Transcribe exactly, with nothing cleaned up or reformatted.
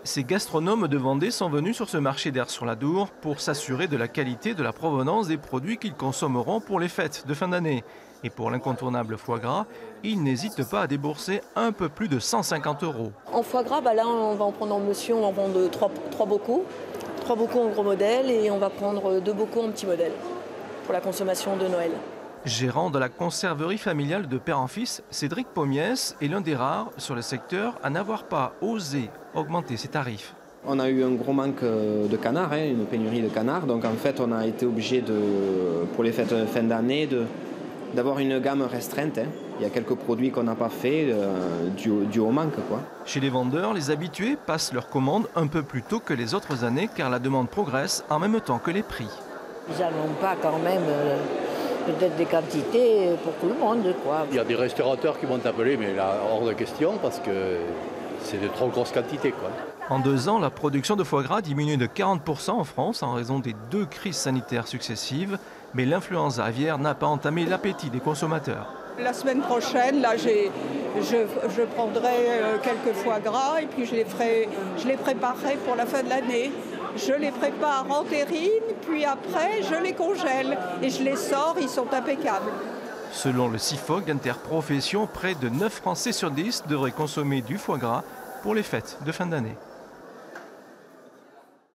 Ces gastronomes de Vendée sont venus sur ce marché d'Aire-sur-la-Dour pour s'assurer de la qualité, de la provenance des produits qu'ils consommeront pour les fêtes de fin d'année. Et pour l'incontournable foie gras, ils n'hésitent pas à débourser un peu plus de cent cinquante euros. En foie gras, bah là on va en prendre en monsieur, on va en prendre trois, trois bocaux. Trois bocaux en gros modèle et on va prendre deux bocaux en petit modèle pour la consommation de Noël. Gérant de la conserverie familiale de père en fils, Cédric Pommiès est l'un des rares sur le secteur à n'avoir pas osé augmenter ses tarifs. On a eu un gros manque de canards, hein, une pénurie de canards, donc en fait on a été obligé de, pour les fêtes de fin d'année de, d'avoir une gamme restreinte. Hein. Il y a quelques produits qu'on n'a pas fait euh, dû, dû au manque, quoi. Chez les vendeurs, les habitués passent leurs commandes un peu plus tôt que les autres années car la demande progresse en même temps que les prix. Ils n'en pas quand même euh, peut-être des quantités pour tout le monde, quoi. Il y a des restaurateurs qui vont t'appeler, mais là, hors de question parce que c'est de trop grosses quantités, quoi. En deux ans, la production de foie gras diminue de quarante pour cent en France en raison des deux crises sanitaires successives, mais l'influenza aviaire n'a pas entamé l'appétit des consommateurs. La semaine prochaine, là, j'ai, je, je prendrai quelques foie gras et puis je les, ferai, je les préparerai pour la fin de l'année. Je les prépare en terrine, puis après je les congèle et je les sors, ils sont impeccables. Selon le CIFOC d'Interprofession, près de neuf Français sur dix devraient consommer du foie gras pour les fêtes de fin d'année.